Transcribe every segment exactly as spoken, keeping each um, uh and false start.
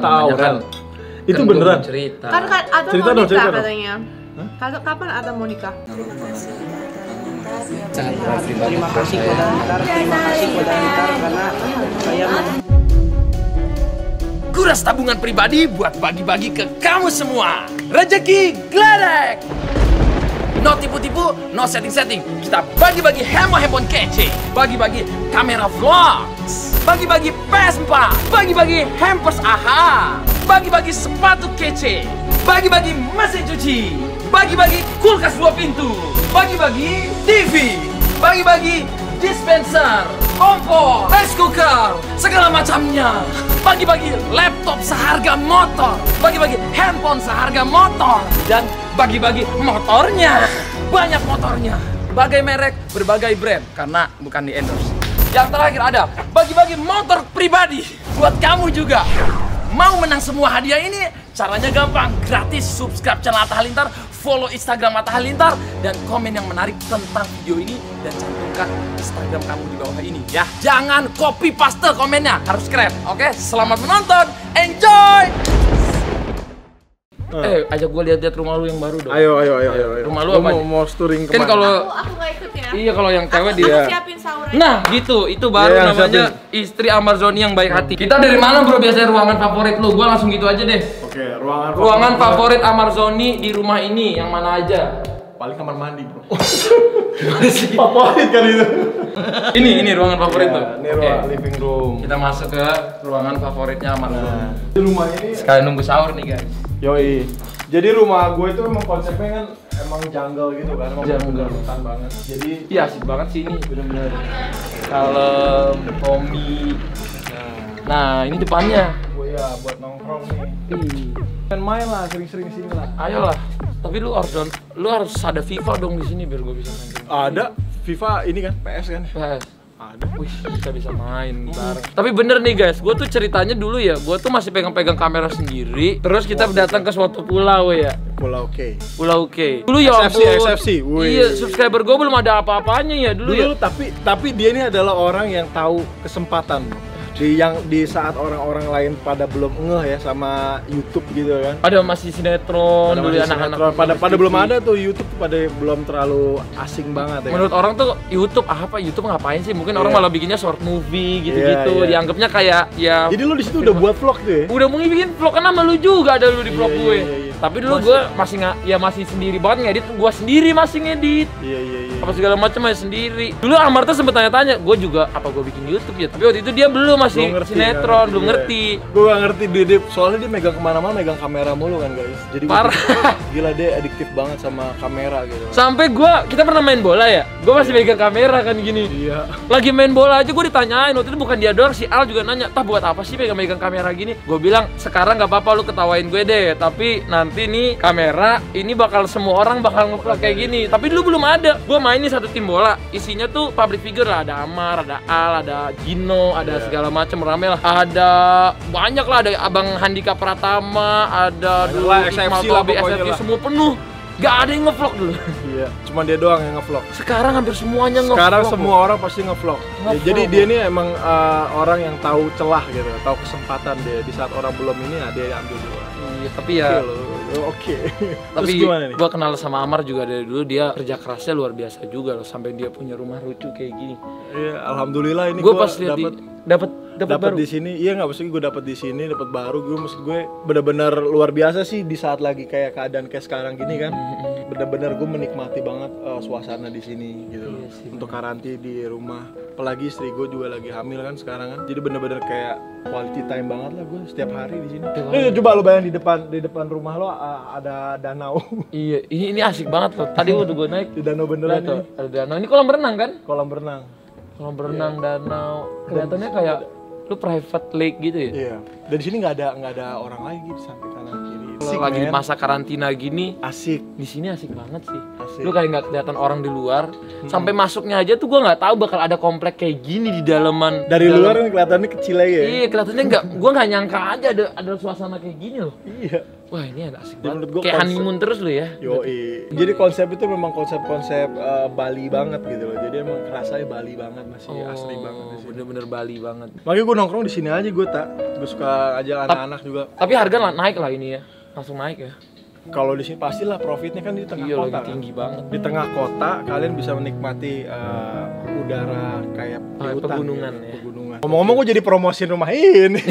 kata Aurel. Kan, itu kan beneran. Cerita. Kan kan Atta Cerita mau dong, nikah cerita katanya. Kalau kapan Atta mau nikah? Terima kasih kepada Antar, terima kasih kepada Antar karena saya Kuras tabungan pribadi buat bagi-bagi ke kamu semua. Rezeki Gledek. No tipu-tipu, no setting-setting. Kita bagi-bagi handphone-handphone kece. Bagi-bagi kamera vlogs. Bagi-bagi P S empat. Bagi-bagi hampers A H A. Bagi-bagi sepatu kece. Bagi-bagi mesin cuci. Bagi-bagi kulkas dua pintu. Bagi-bagi T V. Bagi-bagi dispenser, kompor, rice cooker, segala macamnya. Bagi-bagi laptop seharga motor. Bagi-bagi handphone seharga motor. Dan bagi-bagi motornya. Banyak motornya. Berbagai merek, berbagai brand. Karena bukan di endorse. Yang terakhir ada bagi-bagi motor pribadi. Buat kamu juga. Mau menang semua hadiah ini? Caranya gampang. Gratis. Subscribe channel Atta Halilintar, follow Instagram Atta Halilintar, dan komen yang menarik tentang video ini dan cantumkan Instagram kamu di bawah ini ya. Jangan copy paste komennya, harus keren. Oke, selamat menonton, enjoy. Uh. Eh, ajak gue lihat-lihat rumah lu yang baru dong. Ayo, ayo, ayo, ayo. Rumah lu mau, apa? mau touring kemana? Kan kalau Aku aku nggak ikut ya. iya kalau yang cewek Aku, dia. aku siapin sahur aja. Nah, gitu. Itu baru Iya, namanya siapin. istri Amarzoni yang baik hati. Kita dari mana bro biasanya ruangan favorit lu? Gua langsung gitu aja deh. Oke, ruangan Ruangan favorit Amarzoni di rumah ini yang mana aja? paling kamar mandi, bro. Gimana sih? Favorit kan itu. Ini ini ruangan favorit Iya, tuh. ini Oke. ruang living room. Kita masuk ke ruangan favoritnya Amarzoni. Nah, di rumah ini Sekalian nunggu sahur nih guys. yoi. Jadi rumah gue itu emang konsepnya kan emang jungle gitu kan, emang Jungle. hutan banget. Jadi Iya asik banget sih ini bener-bener. Kalem, homey. Nah ini depannya. gue ya buat nongkrong nih. Ih. Kan main lah, sering-sering sini lah. Ayolah. Tapi lu harus don- lu harus ada FIFA dong di sini biar gue bisa main. Ada FIFA ini kan, P S kan? P S. Ada. Wih, kita bisa main bareng. Tapi bener nih guys, gue tuh ceritanya dulu ya, gue tuh masih pegang-pegang kamera sendiri. Terus kita datang ke suatu pulau ya, Pulau K. Pulau K. Dulu ya S F C, ampun. S F C, wih. Iya, subscriber gue belum ada apa-apanya ya dulu, Dulu ya. tapi tapi dia ini adalah orang yang tahu kesempatan. Di yang di saat orang-orang lain pada belum ngeh ya sama YouTube gitu kan. Pada masih sinetron, Pada dulu masih anak-anak. sinetron, pada pada T V. belum ada tuh YouTube tuh pada belum terlalu asing banget ya. Menurut orang tuh YouTube ah, apa YouTube ngapain sih? Mungkin orang Iya. malah bikinnya short movie gitu-gitu. Iya, iya. Dianggapnya kayak ya. Jadi lu di situ udah buat vlog tuh ya? Udah mau bikin vlog kan sama lu juga ada lu di vlog Iya, gue. iya, iya. Tapi dulu Masih- gue masih nggak ya masih sendiri banget ngedit. Gue sendiri masih ngedit. Iya iya iya. Apa segala macam masih sendiri. Dulu Amar tuh sempet tanya-tanya, gue juga apa gue bikin YouTube ya. Tapi waktu itu dia belum masih Belum ngerti, sinetron, nggak belum iya. ngerti. Gue gak ngerti dia, dia soalnya dia megang kemana-mana megang kamera mulu kan guys. Jadi gua Parah. pikir, gila dia adiktif banget sama kamera gitu. Sampai gue kita pernah main bola ya. Gue masih megang kamera kan gini. Iya. Lagi main bola aja gue ditanyain, waktu itu bukan dia doang, si Al juga nanya, "Tah buat apa sih megang-megang kamera gini?" Gue bilang, "Sekarang nggak apa-apa lu ketawain gue deh, tapi nanti nih kamera ini bakal semua orang bakal nge-vlog kayak gini." Tapi dulu belum ada. Gue main nih satu tim bola, isinya tuh public figure lah, ada Amar, ada Al, ada Gino, ada Yeah. segala macam rame lah. Ada banyak lah, ada Abang Handika Pratama, ada Banyak dulu lah, X F C Iqmal lah Tobi, pokoknya S F C, lah. semua penuh. Gak ada yang nge-vlog dulu. Iya. Cuma dia doang yang ngevlog. Sekarang hampir semuanya nge-vlog. Sekarang semua orang pasti ngevlog. Ya, Nge-vlog, jadi bro. dia ini emang uh, orang yang tahu celah gitu, tahu kesempatan dia di saat orang belum ini, nah dia ambil dulu. Iya, tapi ya Oke loh. Oke. tapi Terus gimana nih? gua kenal sama Amar juga dari dulu, dia kerja kerasnya luar biasa juga loh sampai dia punya rumah lucu kayak gini. Iya, alhamdulillah ini Gua gua pas lihat di dapat dapat dapat dapat baru. di sini. Iya nggak maksudnya gue dapat di sini, dapat baru. Gue maksud gue bener-bener luar biasa sih di saat lagi kayak keadaan kayak sekarang gini kan. Bener-bener gue menikmati banget uh, suasana di sini gitu. Iya sih, Untuk karanti di rumah. Apalagi istri gue juga lagi hamil kan sekarang kan. Jadi bener-bener kayak quality time banget lah gue setiap hari di sini. Setiap Lu hari. coba lu bayangin di depan di depan rumah lo uh, ada danau. Iya, ini ini asik banget loh. Tadi waktu gua naik Di danau lihat beneran tuh, nih. ada danau. Ini kolam renang kan? Kolam renang. Kolam renang, danau. Kelihatannya kayak lu private lake gitu ya. Iya. Dan di sini nggak ada nggak ada orang lagi di samping kanan kiri. Kalau Asik, lagi men. masa karantina gini, Asik. di sini asik banget sih. Asik. Lu kayak nggak kelihatan orang di luar. Sampai masuknya aja tuh gua nggak tahu bakal ada komplek kayak gini di dalaman. Dari dalam- luar kan kelihatannya kecil aja ya. Iya, kelihatannya nggak, gua nggak nyangka aja ada ada suasana kayak gini loh. Iya. Wah ini ada asik Jadi banget. menurut gua Kayak konsep- honeymoon terus lu ya. Yoi. Jadi konsep itu memang konsep-konsep uh, Bali banget gitu loh. Jadi emang kerasanya Bali banget, masih asli banget di sini. Bener-bener Bali banget. Makanya gue nongkrong di sini aja gue tak. Gue suka ajak anak-anak juga. Tapi harga lah naik lah ini ya. Langsung naik ya. Kalau di sini pastilah profitnya kan di tengah Iya kota. lagi kan. tinggi banget. Di tengah kota kalian bisa menikmati uh, udara kayak di Ah, hutan, pegunungan gitu. ya. Pegunungan. Ngomong-ngomong gue jadi promosiin rumah ini.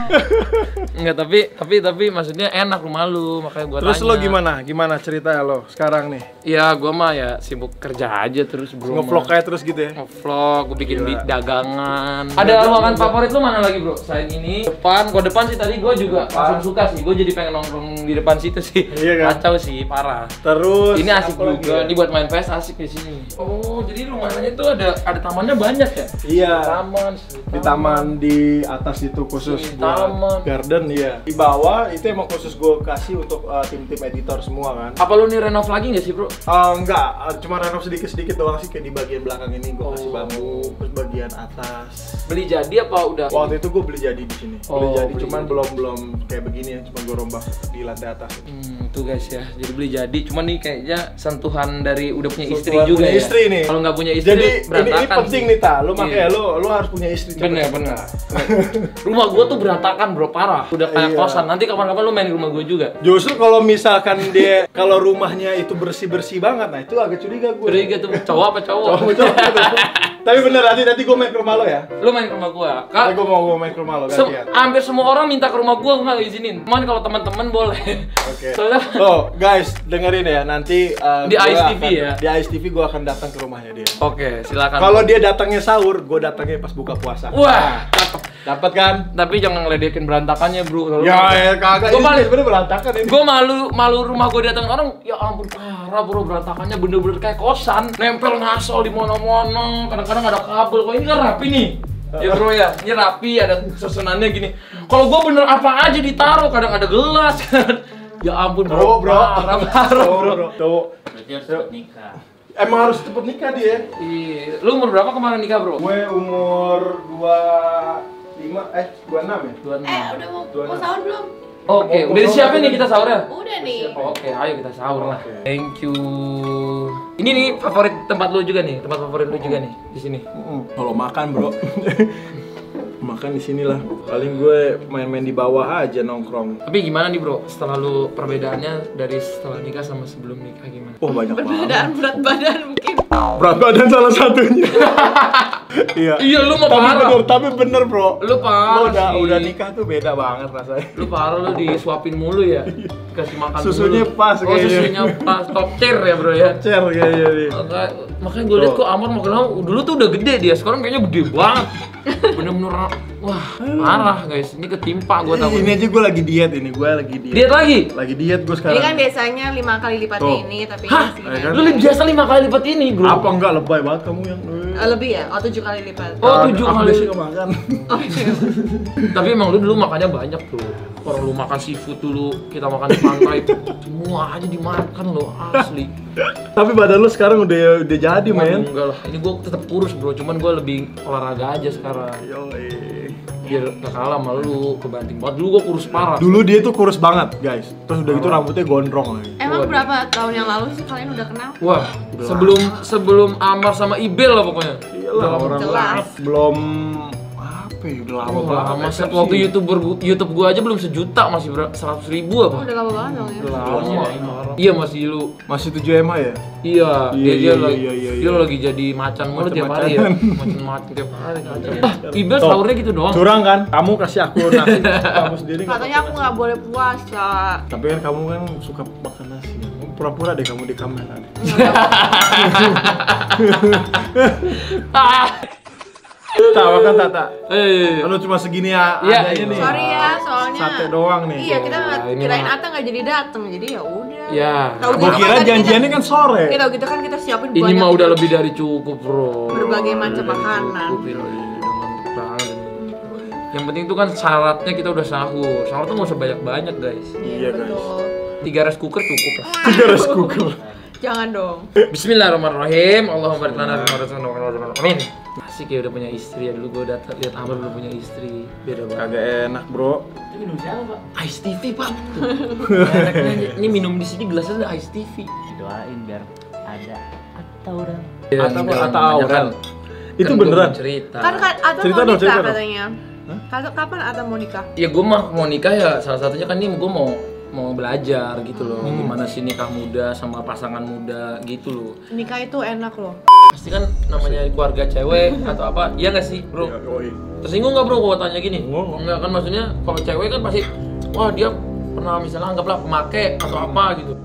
Enggak, tapi tapi tapi maksudnya enak rumah lu, makanya gua Terus tanya. lo gimana? Gimana cerita lo sekarang nih? Iya, gua mah ya sibuk kerja aja terus bro. Nge-vlog kayak terus gitu ya? Nge-vlog, gue bikin Gila. di- dagangan. Ada ruangan favorit lu mana lagi bro? Selain ini, depan, gua depan sih tadi gua juga langsung suka sih. Gua jadi pengen nongkrong di depan situ sih. Iya kan? Kacau sih, parah. Terus Ini asik apa lagi juga. ya? Ini buat main P S asik di sini. Oh, jadi rumahnya tuh ada ada tamannya banyak ya? Iya. Taman, Di taman di atas itu khusus Di buat taman. garden ya. Di bawah itu emang khusus gue kasih untuk uh, tim-tim editor semua kan. Apa lu nih renov lagi nggak sih bro? Uh, enggak, uh, cuma renov sedikit-sedikit doang sih kayak di bagian belakang ini gue kasih Oh. bambu, terus bagian atas. Beli jadi apa udah? Waktu itu gue beli jadi di sini. Beli Oh, jadi beli cuman jadi. belum belum kayak begini ya, cuma gue rombak di lantai atas. Hmm, tuh guys ya. Jadi beli jadi, cuman nih kayaknya sentuhan dari udah punya istri Sentuhan juga punya ya. istri nih. Kalau nggak punya istri Jadi ini, ini berantakan penting sih. nih ta, lu makanya Iya. lu lu harus punya istri. coba. Bener bener. Rumah gua tuh berantakan bro, parah. Udah kayak Iya. kosan. Nanti kapan-kapan lu main di rumah gua juga. Justru kalau misalkan dia kalau rumahnya itu bersih-bersih banget, nah itu agak curiga gue. Curiga tuh cowok apa cowok? Cowok, cowok. Tapi bener nanti nanti gue main ke rumah lo ya. Lu main ke rumah gua. Nanti Kak, gue mau gue main ke rumah lo se- gantian. hampir semua orang minta ke rumah gua, gua nggak izinin. Cuman kalau teman-teman boleh. Oke. Soalnya Tuh guys dengerin ya nanti uh, Di gua Ice T V akan- ya? Di Ice T V gue akan datang ke rumahnya dia. Oke, silakan. Kalau dia datangnya sahur, gue datangnya pas buka puasa. Wah, cakep. Dapat kan? Tapi jangan ngeledekin berantakannya, Bro. Ya, ya kagak. Gua Ini paling- sebenarnya berantakan ini. Gue malu malu rumah gue datang orang, ya ampun parah bro, berantakannya bener-bener kayak kosan, nempel ngasol di mana-mana, kadang-kadang ada kabel. Kok ini kan rapi nih, ya bro ya, ini rapi, ada susunannya gini. Kalau gue bener apa aja ditaruh, kadang ada gelas, ya ampun Bro, bro, bro. parah, parah bro. bro. Tuh. Berarti harus cepet nikah. Emang harus cepet nikah dia. Iya, lu umur berapa kemarin nikah bro? Gue umur dua lima eh dua enam ya. dua puluh enam. Eh, udah mau, mau sahur belum? Oke, udah disiapin nih kita sahurnya. Udah nih. Oke, ayo kita sahur lah. Oke. Thank you. Ini nih favorit tempat lu juga nih, tempat favorit lu juga nih di sini. Kalau makan, Bro. Makan di sinilah. Paling gue main-main di bawah aja nongkrong. Tapi gimana nih bro, setelah lu perbedaannya dari setelah nikah sama sebelum nikah gimana? Oh, banyak banget. Perbedaan berat badan mungkin. Berat badan salah satunya. Iya. Iya, lu mah tapi parah. bener, tapi bener, Bro. Lu parah Lo udah sih. udah nikah tuh beda banget rasanya. Lu parah, lu disuapin mulu ya? Kasih makan Susunya mulu. pas Oh kayaknya. susunya pas, top tier ya bro ya? Cer kayaknya nih. Makanya, makanya gue liat Tuh. kok Amar makin lama, dulu tuh udah gede dia, sekarang kayaknya gede banget. Bener-bener, wah parah guys, ini ketimpa gue tau. Ini aja gue lagi diet ini, gue lagi diet. Diet lagi? Lagi diet gue Ini sekarang. kan biasanya lima kali lipatnya Tuh. ini, tapi Hah? ini Ya kan? Lu li- biasa lima kali lipat ini bro? Apa enggak lebay banget kamu yang Eh, lebih ya? Oh tujuh kali lipat. Oh, tujuh Aku kali. biasanya nggak makan. Oh, iya. Tapi emang lu dulu makannya banyak tuh. Orang lu makan seafood dulu, kita makan di pantai, semua aja dimakan lo asli. Tapi badan lu sekarang udah udah jadi, Waduh, men. enggak lah, ini gua tetap kurus bro, cuman gua lebih olahraga aja sekarang. Yoi. Biar gak kalah sama lu, kebanting banget. Dulu gua kurus parah. Dulu dia tuh kurus banget, guys. Terus udah gitu rambutnya gondrong lagi. Emang Waduh. berapa tahun yang lalu sih kalian udah kenal? Wah, sebelum sebelum Amar sama Ibel lah pokoknya. Iyalah orang Jelas. belum apa ya, udah lama Oh, banget. lama S M C. waktu youtuber gua- YouTube gua aja belum sejuta, masih ber- seratus ribu Oh, apa? udah lama banget dong ya. Udah Lama. lama. Iya masih lu. Masih tujuh M A ya? Iya, Iya, dia, dia iya, lagi iya, iya, dia iya. lagi jadi macan mulu tiap hari ya. Macan-macanan. Macan-macan tiap hari. kacau. Ah, Ibel Tuh. sahurnya gitu doang. Curang kan? Kamu kasih aku nasi, kamu sendiri nggak Katanya aku pakai nggak boleh puasa. nasi. Tapi kan kamu kan suka makan nasi. Pura-pura deh kamu di kamera. Ah. Tak makan Tata. Eh, Kalau cuma segini ya Iya, adanya nih. Sorry ya, soalnya Sate doang nih. Iya, kita nggak ini kirain mah- Ata nggak jadi datang, jadi ya udah. Ya. Tahu Gua gitu kira kan tadi janjiannya kan sore. Kita, kita kan kita siapin ini banyak mah udah lebih dari cukup, Bro. berbagai macam Lebih dari makanan. cukup, ini udah mantep banget. Yang penting itu kan syaratnya kita udah sahur. Sahur tuh nggak usah banyak-banyak, guys. Iya, guys. betul. Tiga rice cooker cukup lah. Tiga rice cooker. Jangan dong. Bismillahirrahmanirrahim. Allahumma barik lana fi ma razaqtana wa qina adzabannar. Amin. Asik ya udah punya istri ya, dulu gue udah lihat Amr udah punya istri, beda banget. Kagak enak bro. Ini minum siapa pak? Ice T V pak. Enaknya ini minum di sini gelasnya ada Ice T V. Doain biar ada atau udah. Atau atau auran. Itu Kan gua beneran. mau cerita. Kan kan Atta Cerita mau dong, nikah cerita dong. katanya. Kata kapan Atta mau nikah? Ya gue mah mau nikah ya salah satunya kan nih gue mau mau belajar gitu loh, gimana sih nikah muda sama pasangan muda gitu loh. Nikah itu enak loh. Pasti kan namanya keluarga cewek atau apa, iya nggak sih bro? Iya, yoi. Tersinggung nggak bro kalau tanya gini? Enggak. Enggak kan maksudnya kalau cewek kan pasti, wah dia pernah misalnya anggaplah pemakai atau apa gitu.